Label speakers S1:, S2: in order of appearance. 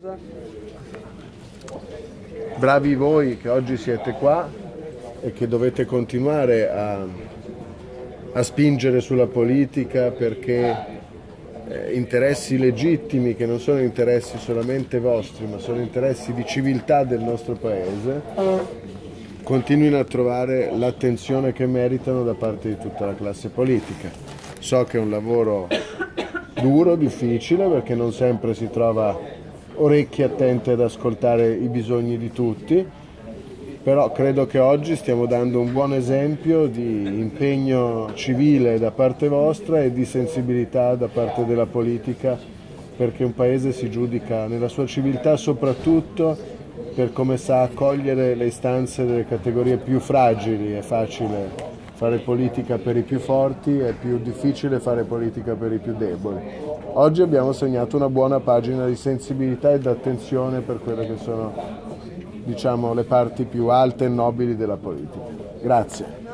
S1: Bravi voi che oggi siete qua e che dovete continuare a spingere sulla politica perché interessi legittimi, che non sono interessi solamente vostri, ma sono interessi di civiltà del nostro paese, continuino a trovare l'attenzione che meritano da parte di tutta la classe politica. So che è un lavoro duro, difficile, perché non sempre si trova orecchie attente ad ascoltare i bisogni di tutti, però credo che oggi stiamo dando un buon esempio di impegno civile da parte vostra e di sensibilità da parte della politica, perché un paese si giudica nella sua civiltà soprattutto per come sa accogliere le istanze delle categorie più fragili. È facile fare politica per i più forti, è più difficile fare politica per i più deboli. Oggi abbiamo segnato una buona pagina di sensibilità e di attenzione per quelle che sono, diciamo, le parti più alte e nobili della politica. Grazie.